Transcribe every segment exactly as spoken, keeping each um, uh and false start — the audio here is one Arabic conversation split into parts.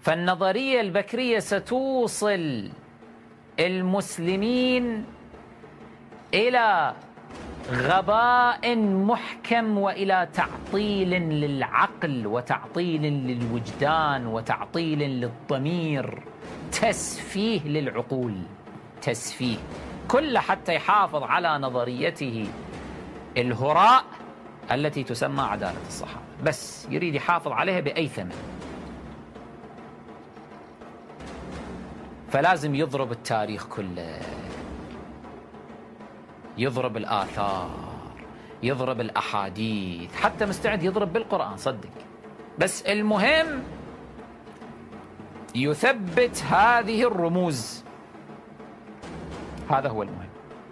فالنظرية البكرية ستوصل المسلمين إلى غباء محكم وإلى تعطيل للعقل وتعطيل للوجدان وتعطيل للضمير، تسفيه للعقول، تسفيه كله حتى يحافظ على نظريته الهراء التي تسمى عدالة الصحابة، بس يريد يحافظ عليها بأي ثمن. فلازم يضرب التاريخ كله، يضرب الآثار، يضرب الأحاديث، حتى مستعد يضرب بالقرآن صدق، بس المهم يثبت هذه الرموز، هذا هو المهم.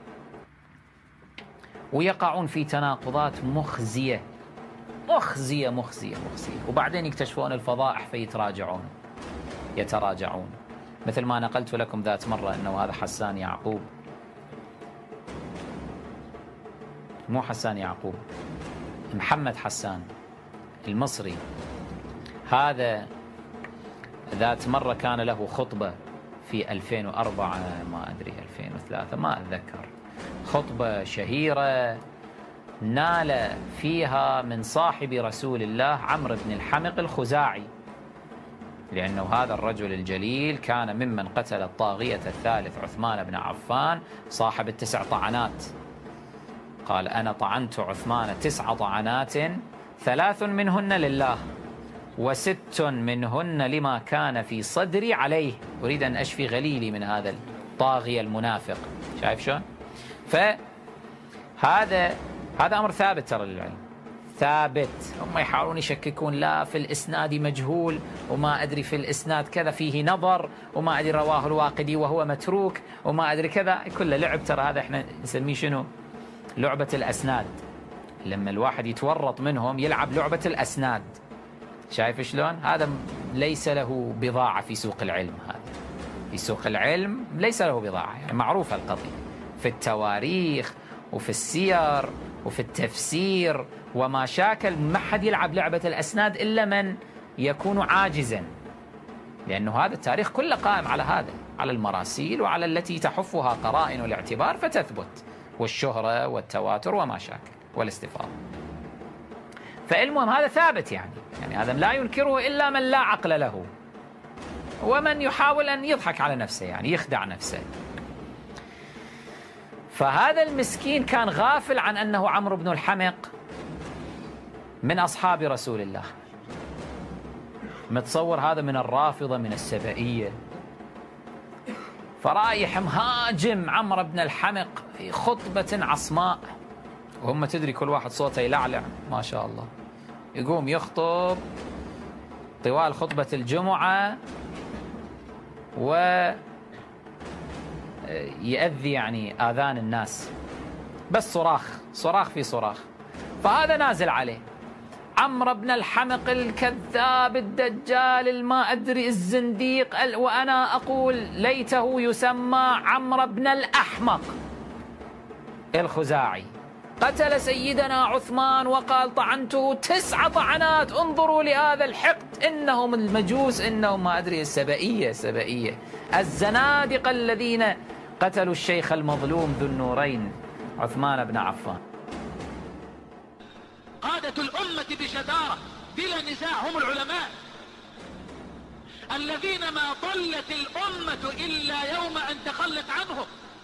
ويقعون في تناقضات مخزية مخزية مخزية مخزية، وبعدين يكتشفون الفضائح فيتراجعون يتراجعون. مثل ما نقلت لكم ذات مرة أنه هذا حسان يعقوب، مو حسان يعقوب، محمد حسان المصري، هذا ذات مرة كان له خطبة في ألفين وأربعة ما أدري ألفين وثلاثة ما أتذكر، خطبة شهيرة نال فيها من صاحب رسول الله عمرو بن الحمق الخزاعي، لأنه هذا الرجل الجليل كان ممن قتل الطاغية الثالث عثمان بن عفان صاحب التسع طعنات. قال: أنا طعنت عثمان تسع طعنات، ثلاث منهن لله وست منهن لما كان في صدري عليه، أريد أن أشفي غليلي من هذا الطاغية المنافق. شايف شلون؟ فهذا هذا أمر ثابت ترى للعلم، ثابت. هم يحاولون يشككون، لا في الإسناد مجهول، وما أدري في الإسناد كذا فيه نظر، وما أدري رواه الواقدي وهو متروك، وما أدري كذا، كله لعب ترى. هذا احنا نسميه شنو؟ لعبة الأسناد. لما الواحد يتورط منهم يلعب لعبة الأسناد. شايف شلون؟ هذا ليس له بضاعة في سوق العلم، هذا في سوق العلم ليس له بضاعة، يعني معروفة القضية في التواريخ وفي السير وفي التفسير وما شاكل. ما حد يلعب لعبة الأسناد إلا من يكون عاجزا، لأنه هذا التاريخ كله قائم على هذا، على المراسيل وعلى التي تحفها قرائن الاعتبار فتثبت، والشهرة والتواتر وما شاكل والاستفاضة. فالمهم هذا ثابت، يعني يعني هذا لا ينكره إلا من لا عقل له، ومن يحاول أن يضحك على نفسه، يعني يخدع نفسه. فهذا المسكين كان غافل عن أنه عمرو بن الحمق من أصحاب رسول الله، متصور هذا من الرافضة من السبائية، فرايح مهاجم عمرو بن الحمق في خطبة عصماء، وهم تدري كل واحد صوته يلعلع ما شاء الله، يقوم يخطب طوال خطبة الجمعة ويأذي يعني آذان الناس، بس صراخ صراخ في صراخ. فهذا نازل عليه عمرو بن الحمق الكذاب الدجال الما أدري الزنديق، وأنا أقول ليته يسمى عمرو بن الأحمق الخزاعي، قتل سيدنا عثمان وقال طعنته تسع طعنات. انظروا لهذا الحقد، إنهم المجوس، إنهم ما أدري السبائية السبائية الزنادقة الذين قتلوا الشيخ المظلوم ذو النورين عثمان بن عفان. قادة الأمة بجدارة بلا نزاع هم العلماء الذين ما ضلت الأمة إلا يوم أن تخلت عنهم.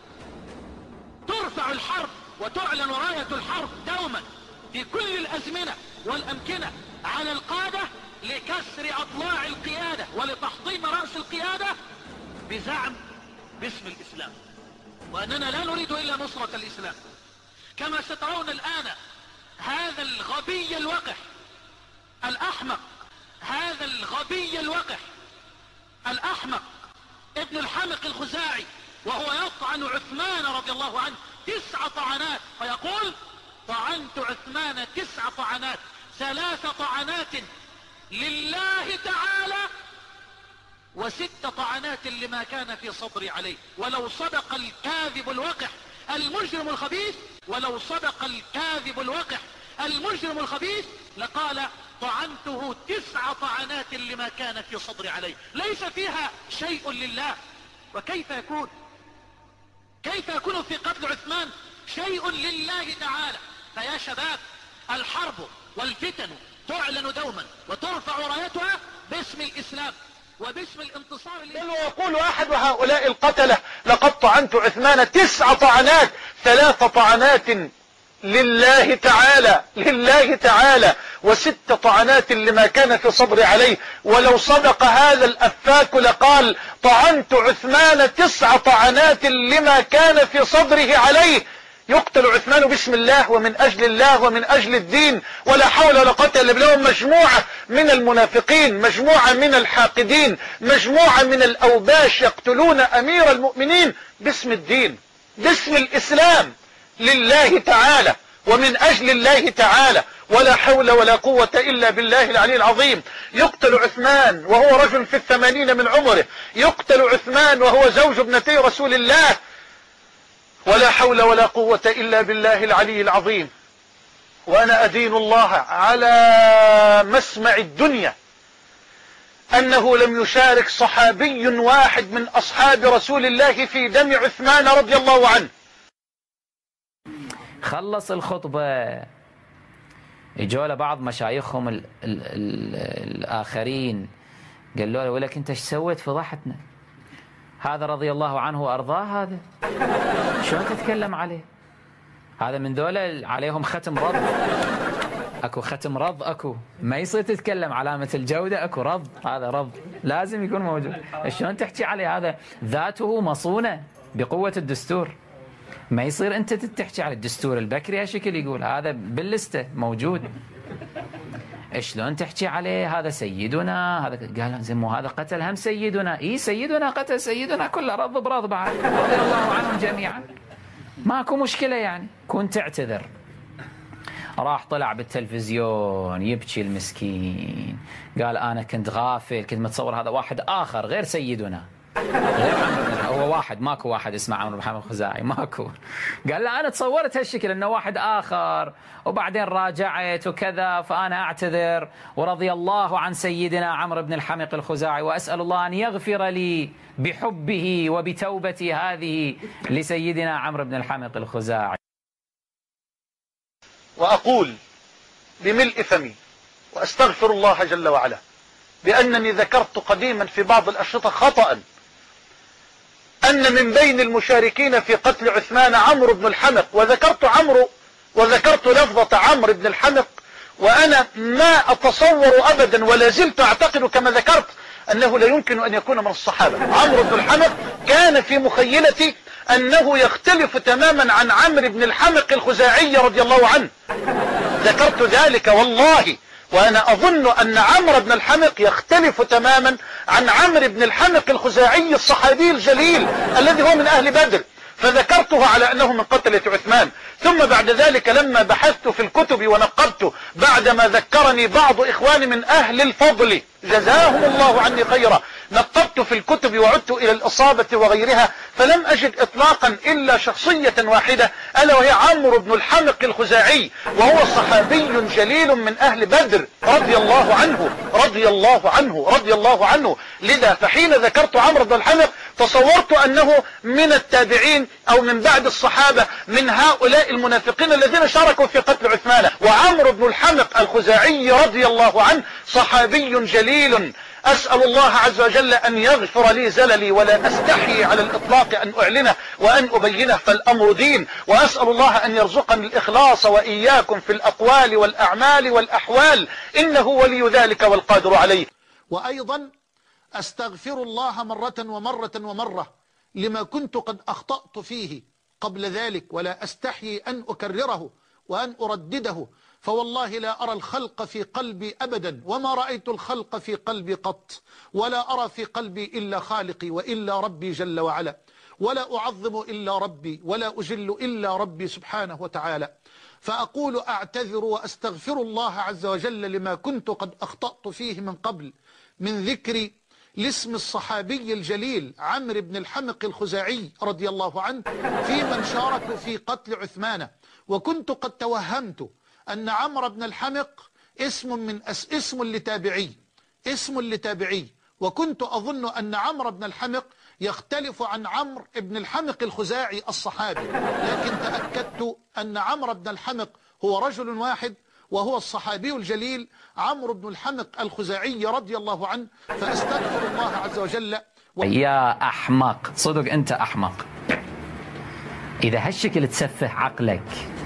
ترفع الحرب وتعلن راية الحرب دوما في كل الأزمنة والأمكنة على القادة لكسر أضلاع القيادة ولتحطيم رأس القيادة بزعم باسم الإسلام، وأننا لا نريد إلا نصرة الإسلام. كما سترون الآن هذا الغبي الوقح الأحمق، هذا الغبي الوقح الأحمق ابن الحمق الخزاعي، وهو يطعن عثمان رضي الله عنه تسع طعنات، فيقول طعنت عثمان تسع طعنات، ثلاث طعنات لله تعالى وست طعنات لما كان في صدري عليه. ولو صدق الكاذب الوقح المجرم الخبيث، ولو صدق الكاذب الوقح المجرم الخبيث لقال طعنته تسع طعنات لما كان في صدري عليه، ليس فيها شيء لله. وكيف يكون كيف يكون في قتل عثمان شيء لله تعالى؟ فيا شباب، الحرب والفتن تعلن دوما وترفع رايتها باسم الإسلام وباسم الانتصار. بل ويقول أحد هؤلاء القتلة: لقد طعنت عثمان تسع طعنات، ثلاث طعنات لله تعالى لله تعالى وست طعنات لما كان في صبري عليه. ولو صدق هذا الأفاك لقال: طعنت عثمان تسع طعنات لما كان في صدره عليه. يقتل عثمان باسم الله ومن أجل الله ومن أجل الدين، ولا حول ولا قوة إلا بالله. مجموعة من المنافقين، مجموعة من الحاقدين، مجموعة من الأوباش يقتلون أمير المؤمنين باسم الدين، باسم الإسلام، لله تعالى ومن أجل الله تعالى، ولا حول ولا قوة إلا بالله العلي العظيم. يقتل عثمان وهو رجل في الثمانين من عمره، يقتل عثمان وهو زوج ابنتي رسول الله، ولا حول ولا قوة إلا بالله العلي العظيم. وأنا أدين الله على مسمع الدنيا أنه لم يشارك صحابي واحد من أصحاب رسول الله في دم عثمان رضي الله عنه. خلص الخطبة، اجوا له بعض مشايخهم ال ال ال الآخرين قالوا له: ولك أنت ايش سويت؟ فضحتنا. هذا رضي الله عنه وأرضاه، هذا شلون تتكلم عليه؟ هذا من ذولا عليهم ختم رض، اكو ختم رض، اكو ما يصير تتكلم علامة الجودة، اكو رض، هذا رض لازم يكون موجود. شلون تحكي عليه؟ هذا ذاته مصونة بقوة الدستور، ما يصير انت تحكي على الدستور البكري هالشكل، يقول هذا باللستة موجود، شلون تحكي عليه؟ هذا سيدنا، هذا قال زين مو هذا قتل هم سيدنا؟ اي سيدنا قتل سيدنا، كله رض برض بعد رضي الله عنهم جميعا، ماكو مشكلة يعني. كنت تعتذر. راح طلع بالتلفزيون يبكي المسكين، قال أنا كنت غافل، كنت متصور هذا واحد آخر غير سيدنا، غير عمرو، هو واحد، ماكو واحد اسمه عمرو بن محمد الخزاعي، ماكو. قال لا أنا تصورت هالشكل أنه واحد آخر، وبعدين راجعت وكذا، فأنا أعتذر ورضي الله عن سيدنا عمرو بن الحمق الخزاعي، وأسأل الله أن يغفر لي بحبه وبتوبتي هذه لسيدنا عمرو بن الحمق الخزاعي. وأقول بملء فمي وأستغفر الله جل وعلا بأنني ذكرت قديما في بعض الأشرطة خطأ أن من بين المشاركين في قتل عثمان عمرو بن الحمق، وذكرت عمرو وذكرت لفظة عمرو بن الحمق، وأنا ما أتصور أبدا ولا زلت أعتقد كما ذكرت أنه لا يمكن أن يكون من الصحابة. عمرو بن الحمق كان في مخيلتي أنه يختلف تماما عن عمرو بن الحمق الخزاعي رضي الله عنه، ذكرت ذلك والله، وأنا أظن أن عمرو بن الحمق يختلف تماما عن عمرو بن الحمق الخزاعي الصحابي الجليل الذي هو من أهل بدر، فذكرته على أنه من قتلة عثمان. ثم بعد ذلك لما بحثت في الكتب ونقبت بعدما ذكرني بعض إخواني من أهل الفضل جزاهم الله عني خيرا، نقبت في الكتب وعدت إلى الإصابة وغيرها، فلم أجد إطلاقا إلا شخصية واحدة، ألا وهي عمرو بن الحمق الخزاعي، وهو صحابي جليل من أهل بدر رضي الله عنه رضي الله عنه رضي الله عنه. لذا فحين ذكرت عمرو بن الحمق تصورت أنه من التابعين أو من بعد الصحابة، من هؤلاء المنافقين الذين شاركوا في قتل عثمان. وعمرو بن الحمق الخزاعي رضي الله عنه صحابي جليل، أسأل الله عز وجل أن يغفر لي زللي، ولا أستحي على الإطلاق أن أعلنه وأن أبينه، فالأمر دين. وأسأل الله أن يرزقني الإخلاص وإياكم في الأقوال والأعمال والأحوال، إنه ولي ذلك والقادر عليه. وأيضا أستغفر الله مرة ومرة ومرة لما كنت قد أخطأت فيه قبل ذلك، ولا أستحي أن أكرره وأن أردده، فوالله لا أرى الخلق في قلبي أبدا، وما رأيت الخلق في قلبي قط، ولا أرى في قلبي إلا خالقي وإلا ربي جل وعلا، ولا أعظم إلا ربي، ولا أجل إلا ربي سبحانه وتعالى. فأقول أعتذر وأستغفر الله عز وجل لما كنت قد أخطأت فيه من قبل، من ذكر لاسم الصحابي الجليل عمرو بن الحمق الخزاعي رضي الله عنه في من شاركوا في قتل عثمان. وكنت قد توهمت أن عمرو بن الحمق اسم من أس اسم لتابعي اسم لتابعي وكنت أظن أن عمرو بن الحمق يختلف عن عمرو بن الحمق الخزاعي الصحابي، لكن تأكدت أن عمرو بن الحمق هو رجل واحد وهو الصحابي الجليل عمرو بن الحمق الخزاعي رضي الله عنه. فأستغفر الله عز وجل و... يا أحمق، صدق أنت أحمق إذا هالشكل تسفه عقلك.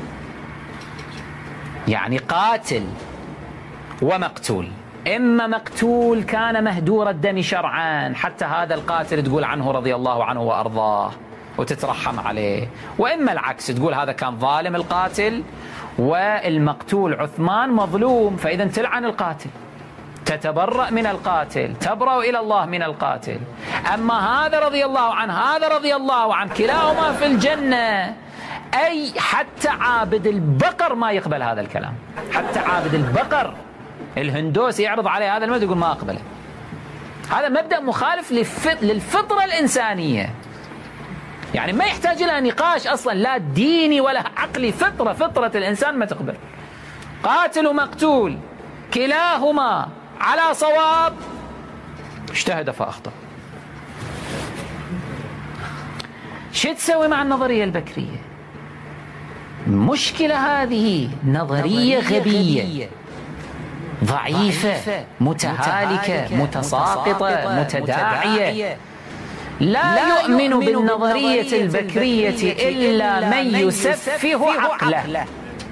يعني قاتل ومقتول، إما مقتول كان مهدور الدم شرعا حتى هذا القاتل تقول عنه رضي الله عنه وأرضاه وتترحم عليه، وإما العكس تقول هذا كان ظالم القاتل والمقتول عثمان مظلوم، فإذا تلعن القاتل، تتبرأ من القاتل، تبرأ إلى الله من القاتل. أما هذا رضي الله عنه هذا رضي الله عنه كلاهما في الجنة. أي حتى عابد البقر ما يقبل هذا الكلام، حتى عابد البقر الهندوسي يعرض عليه هذا المبدأ يقول ما أقبله. هذا مبدأ مخالف للفطرة الإنسانية، يعني ما يحتاج إلى نقاش أصلا، لا ديني ولا عقلي، فطرة فطرة الإنسان ما تقبل. قاتل ومقتول كلاهما على صواب، اجتهد فأخطأ. شو تسوي مع النظرية البكرية؟ مشكلة هذه، نظرية غبية ضعيفة متهالكة متساقطة متداعية. لا يؤمن بالنظرية البكرية إلا من يسفه عقله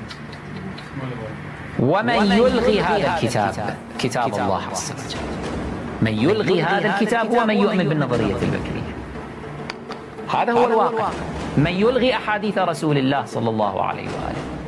ومن يلغي هذا الكتاب، كتاب الله عز وجل. من يلغي هذا الكتاب هو من يؤمن بالنظرية البكرية. هذا هو الواقع. من يلغي أحاديث رسول الله صلى الله عليه وآله